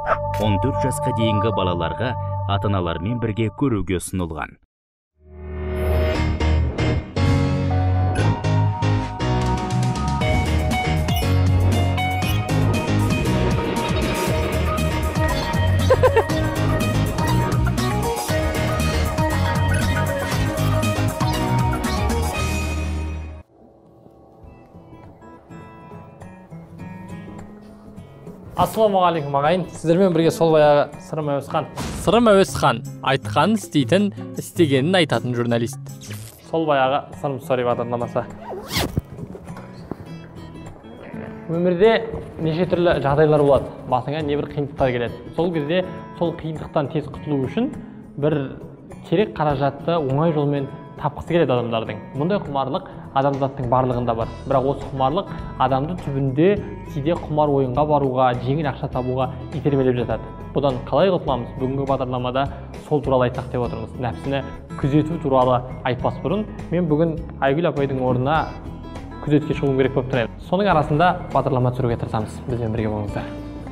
14 жасқа дейінгі балаларға ата-аналармен бірге көруге ұсынылған. Ассалаумағалейкум ағайын, сіздермен бірге сол баяғы Сырым Әуесхан. Сырым Әуесхан айтқанын істейтін, істегенін айтатын журналист. Сол баяғы Сырым Story бағдарламасы. Өмірде неше түрлі жағдайлар болады, басыңа небір қиындықтар келеді. Сол кезде сол қиындықтан тез құтылу үшін бір керек қаражатты оңай жолмен тапқысы келеді адамдардың. Мұндай құмарлық адамзаттың барлығында бар. Бірақ осы құмарлық адамды түбінде кейде құмар ойынға баруға, жеңіл ақша табуға итермелеп жатады. Бұдан қалай құтыламыз? Бүгінгі бағдарламада сол туралы айтсақ деп отырмыз. Нәпсіні күзету туралы айтпас бұрын, мен бүгін Айгүл апайдың орнына күзетке шығуым керек болып тұр. Соның арасында бағдарлама түсіруге тырысамыз. Бізбен бірге болыңыздар.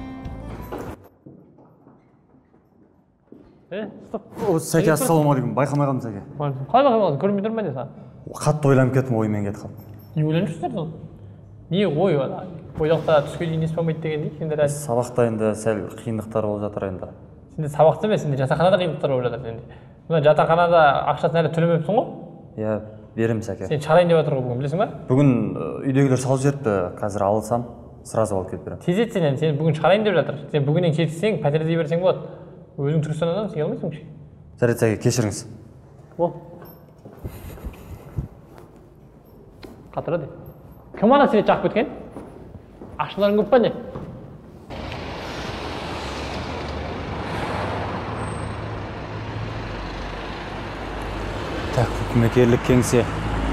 Сәке, ассалаумағалейкум. Байқамай қалдым, Сәке. Қалай байқамай қалдың? Көрмей тұрмын мен саған. Қатты ойланып кеттім, оймен кетіп қалдым. Не ойланып жүрсіңдер сол? Не ой ана? Ойлақта түске дейін ес болмайды деген не? Сендер сабақта енді сәл қиындықтар болып жатыр енді. Сенде сабақта емес, сенде жатақханада қиындықтар болып жатыр сенде. Мына жатақханада ақшасын әлі төлемепсің ғой? Иә, берем, Сәке. Сен шығарайын деп жатыр ғой бүгін, білесің ба? Бүгін үйдегілер салып жіберіпті, қазір алсам, сразу алып келіп беремін. Тез етсең, сен бүгін шығарайын деп жатыр. Сен бүгіннен кетсең, пәтерде берсең болады. Өзің Түркістан адамсың, келе алмайсың кеше. Жарайды, Сәке, кешіріңіз. Бол. Қатырады. Кім ана свет жақып кеткен? Ақшаларың көп па не? Так, үкіметерлік кеңсе.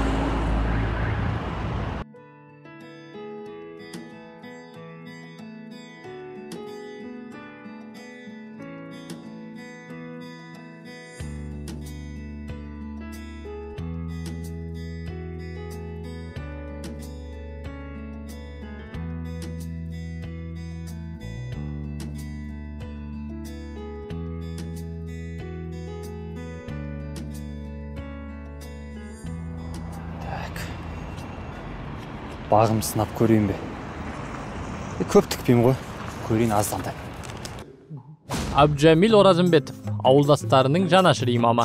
Бағым сынап көрейін бе? Көп тікпеймін ғой, көрейін азданда. Абджамил Оразымбетов, ауылдастарының жанашыр имамы.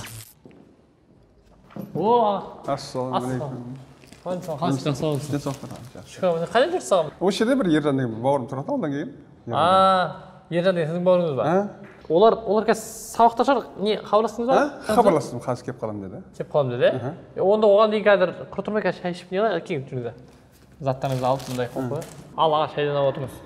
Ассалаумағалейкум. Қандай жүрсіз? Қайдан жүрсіз? Осы жерде бір Ержан деген бауырым тұрады, ауылдан келген. Ержан деген сіздің бауырыңыз ба? Олар қазір сабақта шығар, не хабарластыңыз ба? Хабарластым, қазір келіп қаламын деді. Келіп қаламын деді? Онда оған дейін қазір құр тұрмай қазір шай ішіп не қылайық, келіп жүріңіз. Заттарыңызды алып бұндай қойып қой. Ал аға шайдан алып отырыңыз.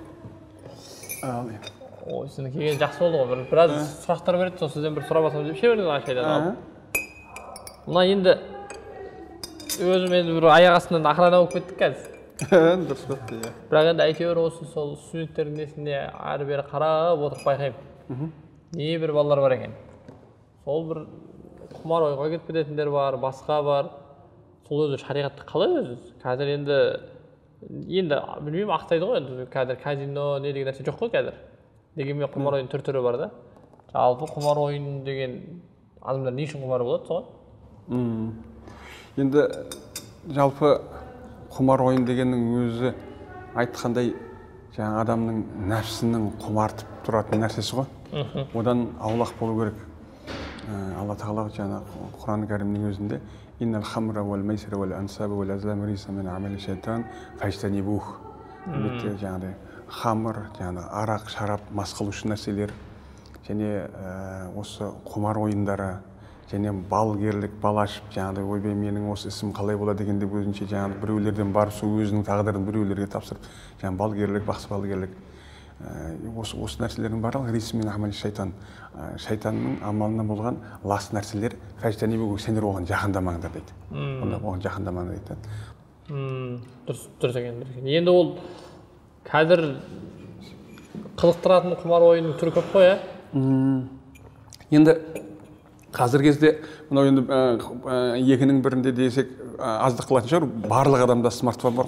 Ой, сіздің келген жақсы болды ғой. Біраз сұрақтар береді, сол сізден бір сұрап алсам деп ше бердіңіз аға шайдан алып. Мына енді өзім енді бір аяқ астынан охрана болып кеттік қазір. Дұрыс кетті, иә. Бірақ енді әйтеуір осы сол студенттердің несіне ары-бері қарап отырып байқаймын. Небір балалар бар екен. Сол бір құмар ойға кетіп кететіндер бар, басқа бар. Сол өзі шариғатты қалай өзі? Қазір енді білмеймін, ақтайды ғой енді. Қазір казино не деген нәрсе жоқ қой қазір. Дегенмен құмар ойын түр-түрі бар да. Жалпы құмар ойын деген адамдар не үшін құмар болады соған? Енді жалпы құмар ойын дегеннің өзі айтқандай жаңа адамның нәпсінің құмартып тұратын нәрсесі ғой. Одан аулақ болу керек. Алла тағала жаңа Құран кәрімнің өзінде «Иннал хамра вал майсира вал ансаба вал азлама риджсун мин амали шайтан фажтанибух». Бетте жаңағыдай хамыр, жаңағы арақ, шарап, мас қылушы нәрселер және осы құмар ойындары және балгерлік, бал ашып жаңағыдай ойбай менің осы ісім қалай болады дегенде өзінше жаңағы біреулерден барып сол өзінің тағдырын біреулерге тапсырып жаңағы балгерлік, бақсы балгерлік осы нәрселердің барлығы риджсун мин амали шайтан, шайтанның амалынан болған лас нәрселер фажтанибух, сендер оған жақындамаңдар дейді. Онда оған жақындамаңдар дейді. Дұрыс екен. Енді ол қазір қызықтыратын құмар ойынның түрі көп қой, Енді қазір кезде мынау енді екінің бірінде десек аздық қылатын шығар, барлық адамда смартфон бар ғой.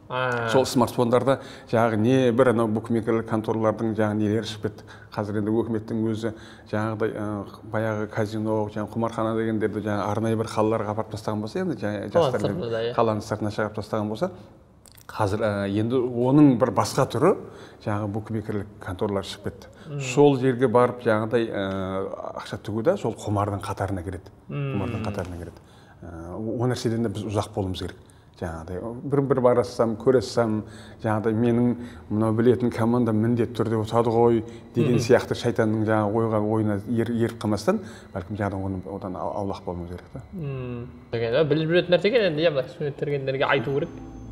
сол смартфондарда жаңағы не бір анау букмекерлік конторалардың жаңағы нелері шығып кетті. Қазір енді өкіметтің өзі жаңағыдай баяғы казино, жаңағы құмархана дегендерді жаңағы арнайы бір қалаларға апарып тастаған болса, енді жастар қаланың сыртына шығарып тастаған болса, қазір енді оның бір басқа түрі жаңағы букмекерлік конторалар шығып кетті. Сол жерге барып жаңағыдай ақша тігу да сол құмардың қатарына кіреді. Құмардың қатарына кіреді. О нәрседен де біз ұзақ болуымыз керек. Жаңағыдай бір барасам, көресам, жаңағыдай менің мынау білетін команда міндетті түрде ұтады ғой деген сияқты шайтанның жаңағы ойына еріп қалмастан, бәлкім жаңағыдай одан аулақ болуымыз керек та. Біліп жүретін нәрсе екен, енді мына студенттерге айту керек.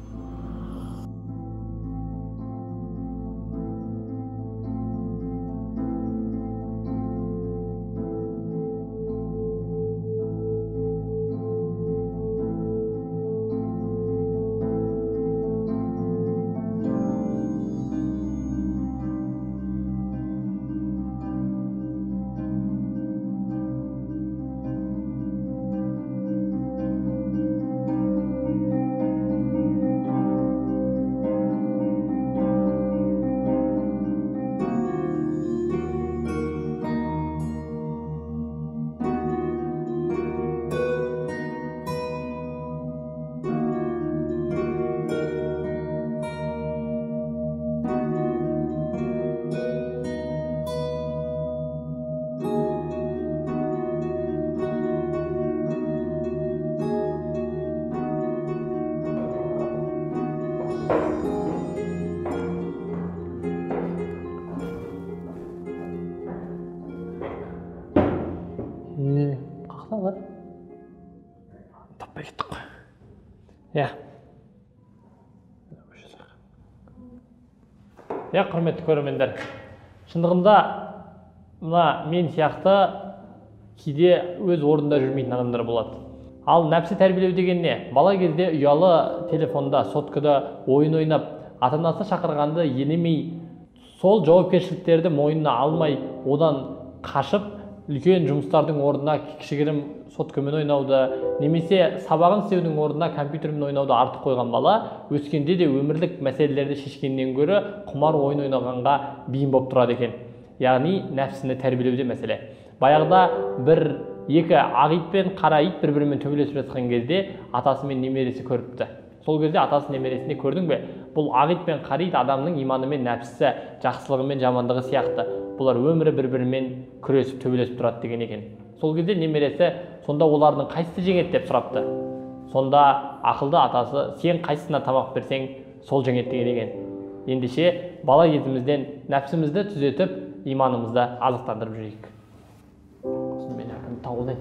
Таппай кеттік қой. Құрметті көрермендер, шындығында мына мен сияқты кейде өз орнында жүрмейтін адамдар болады. Ал нәпсі тәрбиелеу деген не? Бала кезде ұялы телефонда, соткада ойын ойнап, ата-анасы шақырғанды елемей, сол жауапкершіліктерді мойнына алмай, одан қашып, үлкен жұмыстардың орнына кішігірім соткамен ойнауды, немесе сабағын істеудің орнына компьютермен ойнауды артық қойған бала, өскенде де өмірлік мәселелерді шешкеннен гөрі құмар ойын ойнағанға бейім болып тұрады екен. Яғни нәпсіні тәрбиелеуде мәселе. Баяғыда екі ақ ит пен қара ит бір-бірімен төбелесіп жатқан кезде атасы мен немересі көріпті. Сол кезде атасы немересіне көрдің бе? Бұл ақ ит пен қара ит адамның иманы мен нәпсісі, жақсылығы мен жамандығы сияқты. Бұлар өмірі бір-бірімен күресіп төбелесіп тұрады деген екен. Сол кезде немересі сонда олардың қайсысы жеңеді деп сұрапты. Сонда ақылды атасы сен қайсысына тамақ берсең сол жеңеді деген екен. Ендеше бала кезімізден нәпсімізді түзетіп, иманымызды азықтандырып жүрейік. Мен әкім тауылдайын.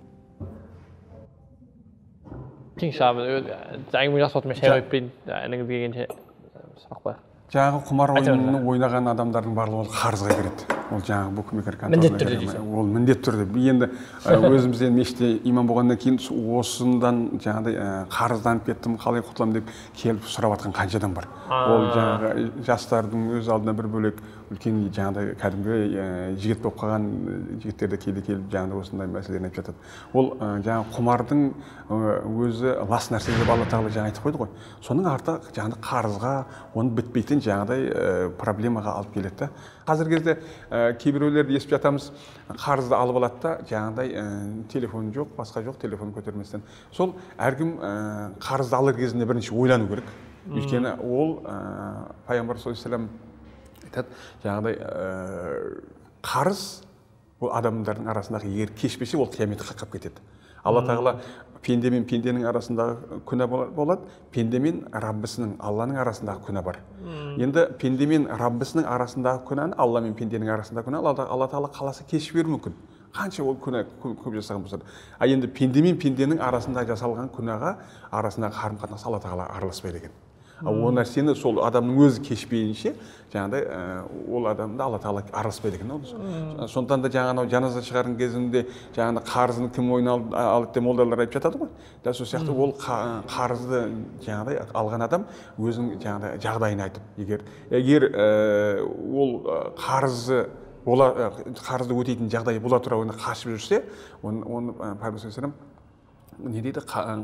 Тең шабы, әңгіме жақсы отымен шай қойып берейін, ініңіз келгенше сұрақ қояйық. Жаңағы құмар ойынын ойнаған адамдардың барлығы ол қарызға кіреді. Ол жаңағы букмекер конторына ол міндетті түрде. Енді өзімізден мешітте имам болғаннан кейін осындан жаңағыдай қарызданып кеттім, қалай құтыламын деп келіп сұрап жатқан қанша адам бар. Ол жаңағы жастардың өз алдына бір бөлек үлкен жаңағыдай кәдімгі жігіт болып қалған жігіттер де кейде келіп жаңағыдай осындай мәселелерін айтып жатады. Ол жаңағы құмардың өзі лас нәрсе деп Алла тағала жаңа айтып қойды ғой. Соның арты жаңағыдай қарызға, оны бітпейтін жаңағыдай проблемаға алып келеді. Қазіргі кезде кейбіреулерді естіп жатамыз, қарызды алып алады да, жаңағыдай телефон жоқ, басқа жоқ, телефон көтерместен. Сол әркім қарызды алар кезінде бірінші ойлану керек. Өйткені ол пайғамбар саллаллаху алейхи ва саллям айтады, жаңағыдай қарыз ол адамдардың арасындағы егер кешпесе, ол қияметті қақап кетеді. Алла тағала пенде мен пенденің арасындағы күнә болады, пенде мен Раббысының, Алланың арасындағы күнә бар. Енді пенде мен Раббысының арасындағы күнәні, Алла мен пенденің арасындағы күнә, Алла тағала қаласа кешіп беруі мүмкін. Қанша ол күнә көп жасаған болса да. Енді пенде мен пенденің арасында жасалған күнәға арасындағы қарым-қатынас Алла тағала араласпайды екен. Ол нәрсені сол адамның өзі кешпейінше, жаңағыдай ол адамды Алла тағала араласпайды екен. Сондықтан да жаңағы жаназа шығарған кезінде жаңағы қарызын кім мойнына алды деп молдалар айтып жатады ғой. Дәл сол сияқты ол қарызды жаңағыдай алған адам өзінің жаңағыдай жағдайын айтып, егер ол қарызды өтейтін жағдай бола тұра оны қашып жүрсе, оны пайғамбар саллаллаху алейхи ва саллям не дейді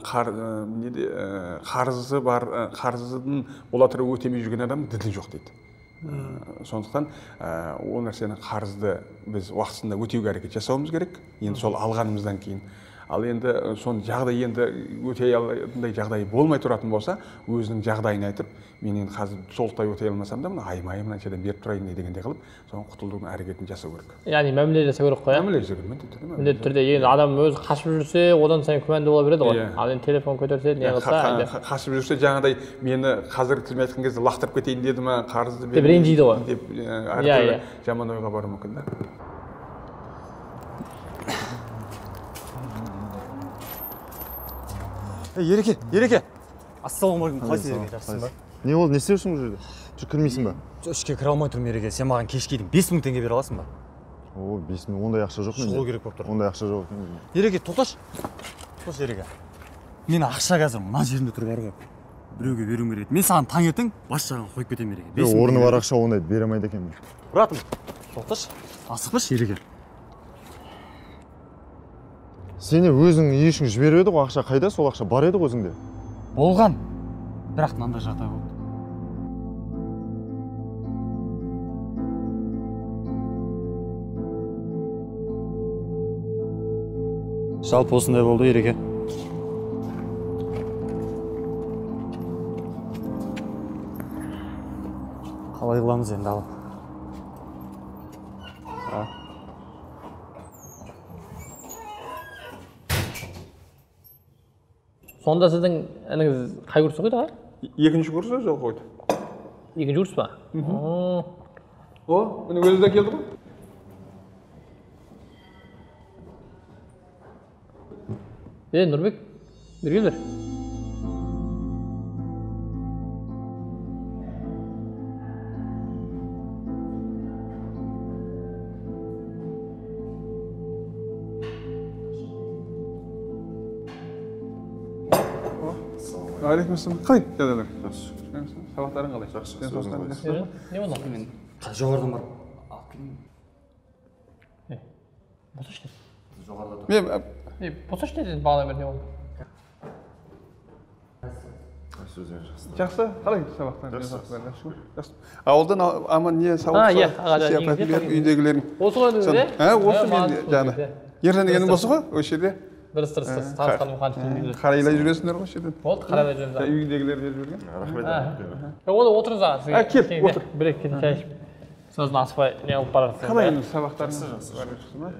қарызы бар, қарызын бола тұра өтемей жүрген адам діні жоқ дейді. Сондықтан ол нәрсені қарызды біз уақытысында өтеуге әрекет жасауымыз керек. Енді сол алғанымыздан кейін. Ал енді сон жағдай енді өтей алатындай жағдай болмай тұратын болса, өзінің жағдайын айтып, мен енді қазір толықтай өтей алмасам да, аймай мынаншадан беріп тұрайын дегенде қылып, соның құтылудың әрекетін жасау керек. Яғни мәміле жасау керек қой. Мәміле жасау керек. Міндетті түрде енді адам өзі қашып жүрсе, одан сайын күмәнді бола береді ғой. Ал енді телефон көтерсе, не қылса, қашып жүрсе, жаңағыдай мені қазіргі тілмен айтқан кезде лақтырып кетейін деді ма, қарызды деп ренжиді ғой. Деп әртүрлі жаман ойға баруы мүмкін да. Ереке. Ассалаумағалейкум. Қалайсың Ереке? Жақсысың ба? Не болды, не істеп жүрсің бұл жерде? Жүр кірмейсің ба? Ішке кіре алмай тұрмын Ереке. Сен маған кешке дейін 5000 теңге бере аласың ба? О, 5000, ондай ақша жоқ менде. Шығу керек болып тұр. Ондай ақша жоқ екен. Ереке, тоқташы. Тоқташы Ереке. Мен ақша қазір мына жерінде тұр бар ғой. Біреуге беруім керек. Мен саған таңертең бас жағын қойып кетемін Ереке. Орны бар ақша ондайды бере алмайды екенмін. Братым, тоқташы. Асықпашы Ереке. Сені өзің үй ішің жіберіп еді ғой, ақша қайда? Сол ақша бар еді ғой өзіңде. Болған. Бірақ мынандай жағдай болды. Жалпы осындай болды Ереке. Қалай қыламыз енді алып? Сонда сіздің ініңіз қай курс оқиды аға? Екінші курс оқиды. Екінші курс па? О, міне өзі де келді ғой. Нұрбек, бері кел бер. Алейкумассалам. Қалай? Дәдәлер. Жақсы. Сабақтарың қалай? Жақсы. Не болды? Мен жоғарыдан барып. Босаш деді. Жоғарыда. Босаш деді бағана бер не болды? Жақсы. Қалай сабақтарың? Жақсы. Ауылдан аман не сауық үйдегілерің. Осы ғой өзіңде? Осы мен жаңа. Ержан дегенің осы ғой, осы жерде. Дұрыс. Танысқаным қанша. Қарайлай жүресіңдер ғой жерден. Болды, қарайлай жүреміз. Үйдегілер беріп жүрген. Рахмет. Оны отырыңыз аға. Кеп, отыр. Бір екі кете шай ішіп. Сосын аспай не алып бара жатсың. Қалай енді сабақтарың? Жақсы ма?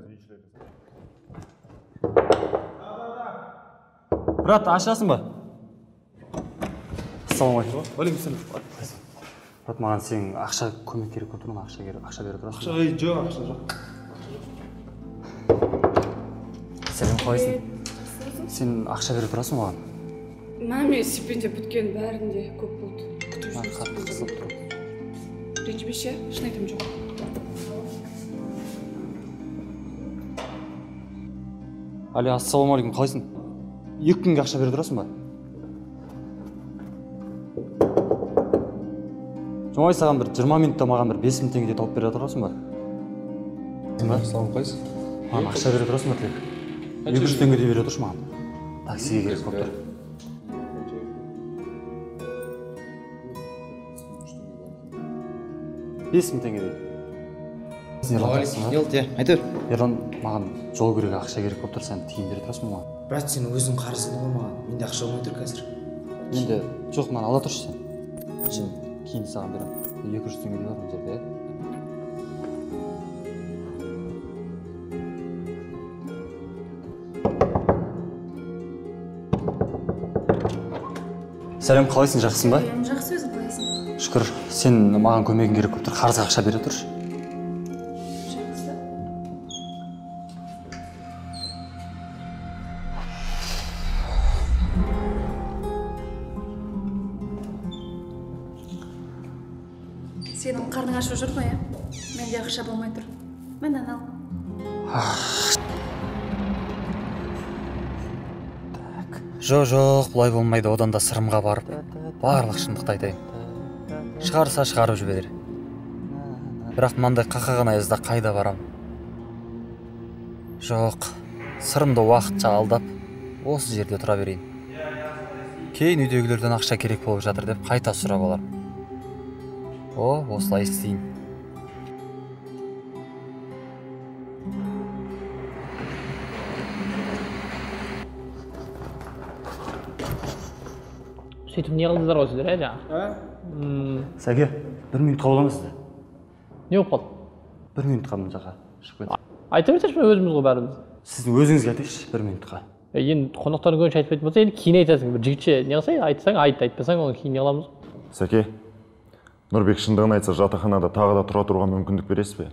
Брат, ашасың ба? Ассалаумағалейкум. Уағалейкумассалам. Брат, маған сен ақша көмек керек болып тұр, ақша бере тұрасың. Ақша жоқ. Сәлем, қалайсың? Сен ақша бере тұрасың маған? Маме стипендия біткен бәрінде көп болды. Күтіп Қатты қысылып тұр. Ренжімеші, шын айтам жоқ. Али, ассалаумағалейкум, қалайсың? 2 күнге ақша бере тұрасың ба? Жомай саған бір 20 минутта маған бір 5000 теңге тауып бере тұрасың ба? Салам қайсың? Маған ақша бере тұрасың ба, тілек? 200 теңге де бере тұршы маған. Таксиге керек болып тұр. $5000 теңге дейді. Не болды, айтыр. Ерлан, маған жол керек ақша керек болып тұр, сен тиын бере тұрасың маған. Брат, сен өзің қарызың ғой маған. Менде ақша болмай тұр қазір. Менде жоқ, маған ала тұршы сен. Мен кейін саған беремін. 200 теңге бар мына жерде. Сәлем, қалайсың, жақсың ба? Жақсы, өзің қалайсың? Шүкір, сен маған көмегің керек болып тұр, қарызға ақша бере тұршы. Жақсы. Сенің қарның ашып жүр ма, я? Менде ақша болмай тұр. Мені ал. Жоқ, бұлай болмайды, одан да сырымға барып, барлық шындықты айтайын. Шығарса шығарып жібер. Бірақ мынандай қақаған аязда қайда барам? Жоқ, сырымды уақытша алдап, осы жерде тұра берейін. Кейін үйдегілерден ақша керек болып жатыр деп қайта сұрап алармын. Осылай істейін. Сөйтіп не қылдыңыздар ғой сіздер, жаңа? Сәке, 1 минутқа боламыз сізді. Не болып қалды? 1 минутқа мына жаққа шығып кетті. Айта берсеңші, өзіміз ғой бәріміз. Сіздің өзіңізге айтайықшы 1 минутқа. Енді қонақтардың көбінше айтпайтын болса, енді кейін айтасың. Бір жігітше не қылсаң, айтсаң, айтпасаң, оны кейін не қыламыз. Сәке, Нұрбек шындығын айтса, жатақханада тағы да тұра тұруға мүмкіндік бересіз бе?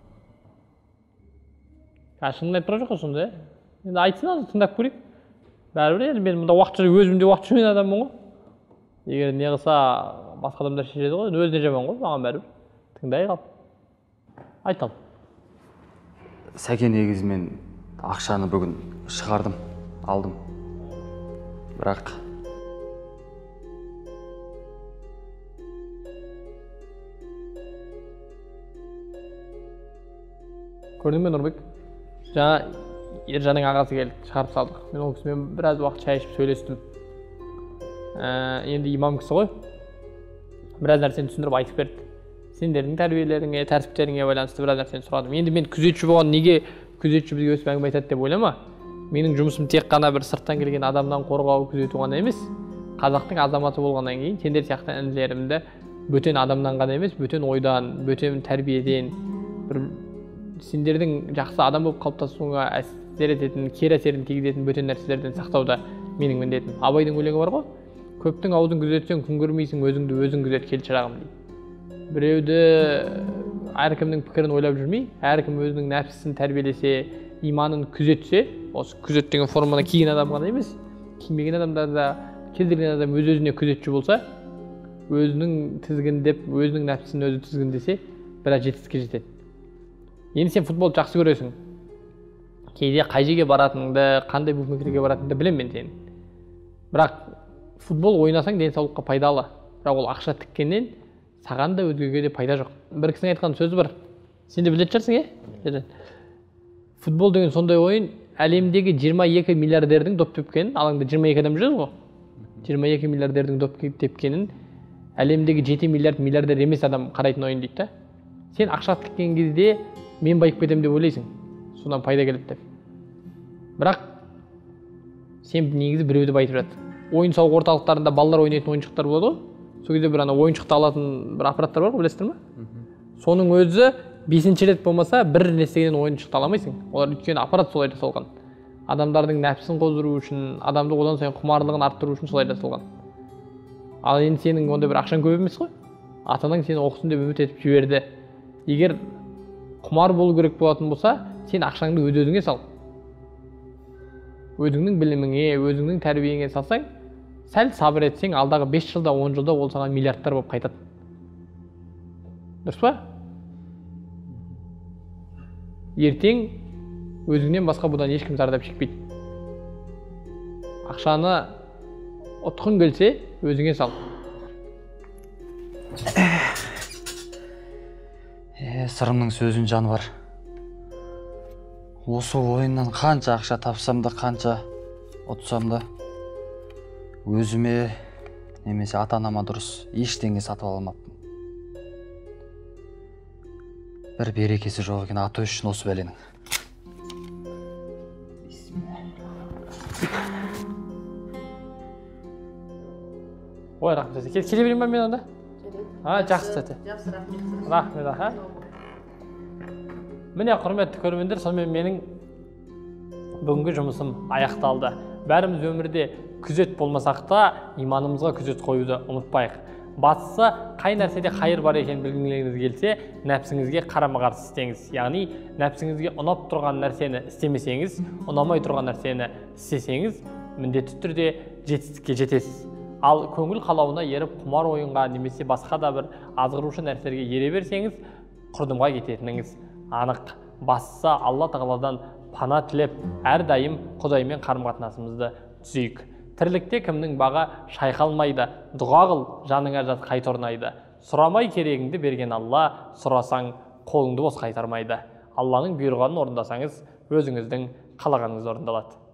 Шынын айтып тұра жоқ қой сонда. Енді айтсын, азы тыңдап көрейік. Бәрібір енді мен мұнда өзімде уақыт жүрген адаммын ғой. Егер не қылса, басқа адамдар шешеді ғой, өзіне жаман ғой, маған бәрібір. Тыңдай қал. Айтам. Сәке, негізі мен ақшаны бүгін шығардым, алдым. Бірақ көрдің бе, Нұрбек? Жаңа Ержанның ағасы келді, шығарып салдық. Мен ол кісімен біраз уақыт шай ішіп сөйлестім. Енді имам кісі ғой. Біраз нәрсені түсіндіріп айтып берді. Сендердің тәрбиелеріңе, тәртіптеріңе байланысты біраз нәрсені сұрадым. Енді мен күзетші болған, неге күзетші бізге өстіп әңгіме айтады деп ойлама. Менің жұмысым тек қана бір сырттан келген адамнан қорғау, күзету ғана емес. Қазақтың азаматы болғаннан кейін сендер сияқты інілерімді бөтен адамнан ғана емес, бөтен ойдан, бөтен тәрбиеден, бір сендердің жақсы адам болып қалыптасуыңа әсер ететін, кері әсерін тигізетін бөтен нәрселерден сақтауда менің міндетім. Абайдың өлеңі бар ғой. Көптің аузын күзетсең, күн көрмейсің, өзіңді өзің күзет, кел шырағым дейді. Біреуді әркімнің пікірін ойлап жүрмей, әркім өзінің нәпсісін тәрбиелесе, иманын күзетсе, осы күзет деген форманы киген адам ғана емес, кимеген адамдар да, кез келген адам өз-өзіне күзетші болса, өзінің тізгіндеп, өзінің нәпсісін өзі тізгіндесе, біраз жетістікке жетеді. Енді сен футбол жақсы көресің. Кейде қай жерге баратыныңды, қандай букмекерге баратыныңды білемін мен сенің. Бірақ футбол ойнасаң денсаулыққа пайдалы. Бірақ ол ақша тіккеннен саған да өзгеге де пайда жоқ. Бір кісінің айтқан сөзі бар. Сен де білетін шығарсың, футбол деген сондай ойын, әлемдегі 22 миллиардердің доп тепкенін, алаңда 22 адам жүреді ғой. 22 миллиардердің доп тепкенін әлемдегі 7 миллиардер емес адам қарайтын ойын дейді. Сен ақша тіккен кезде мен байып кетем деп ойлайсың, содан пайда келеді деп. Бірақ сен негізі біреуді байытып жатыр. Ойын-сауық орталықтарында балалар ойнайтын ойыншықтар болады ғой. Сол кезде бір ойыншықты алатын бір аппараттар бар ғой, білесіздер ме? Соның өзі 5-ші рет болмаса бір нәрседен ойыншықты аламайсың. Олар өйткені аппарат солай жасалған. Адамдардың нәпсісін қоздыру үшін, адамды одан сайын құмарлығын арттыру үшін солай жасалған. Ал енді сенің онда бір ақшаң көп емес қой. Ата-анаң сені оқысын деп үміт етіп жіберді. Егер құмар болу керек болатын болса, сен ақшаңды өз-өзіңе сал. Өзіңнің біліміңе, өзіңнің тәрбиеңе салсаң, сәл сабыр етсең, алдағы 5 жылда, 10 жылда ол саған миллиардтар болып қайтады. Дұрыс па? Ертең өзіңнен басқа бұдан ешкім зардап шекпейді. Ақшаны ұтқың келсе, өзіңе сал. Сырымның сөзін жаны бар. Осы ойыннан қанша ақша тапсам да, қанша ұтсам да, өзіме немесе ата-анама дұрыс ештеңе сатып алмаппын. Бір берекесі жоқ екен аты үшін осы бәленің. Ой, рахмет. Келе берейін ба мен онда? Жақсы сәті. Рахмет. Міне, құрметті көрермендер, сонымен менің бүгінгі жұмысым аяқталды. Бәріміз өмірде күзет болмасақ та, иманымызға күзет қоюды ұмытпайық. Бастысы, қай нәрседе қайыр бар екенін білгіңіз келсе, нәпсіңізге қарама-қарсы істеңіз. Яғни, нәпсіңізге ұнап тұрған нәрсені істемесеңіз, ұнамай тұрған нәрсені істесеңіз, міндетті түрде жетістікке жетесіз. Ал көңіл қалауына еріп құмар ойынға немесе басқа да бір азғырушы нәрселерге ере берсеңіз, құрдымға кететініңіз анық. Бастысы, Алла тағаладан пана тілеп, әрдайым Құдаймен қарым-қатынасымызды түзейік. Тірлікте кімнің бағы шайқалмайды, дұға қыл, жаныңа жат қайта орнайды. Сұрамай керегіңді берген Алла, сұрасаң қолыңды бос қайтармайды. Алланың бұйырғанын орындасаңыз, өзіңіздің қалағаныңыз орындалады.